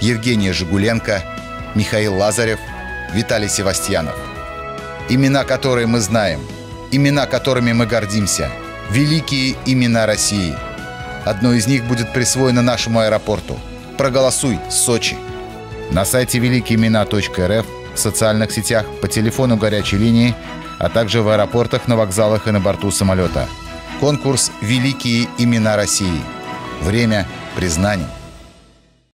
Евгений Жигуленко, Михаил Лазарев, Виталий Севастьянов. Имена, которые мы знаем, имена, которыми мы гордимся. Великие имена России. Одно из них будет присвоено нашему аэропорту. Проголосуй, Сочи. На сайте великиеимена.рф, в социальных сетях, по телефону горячей линии, а также в аэропортах, на вокзалах и на борту самолета. Конкурс «Великие имена России». Время признаний.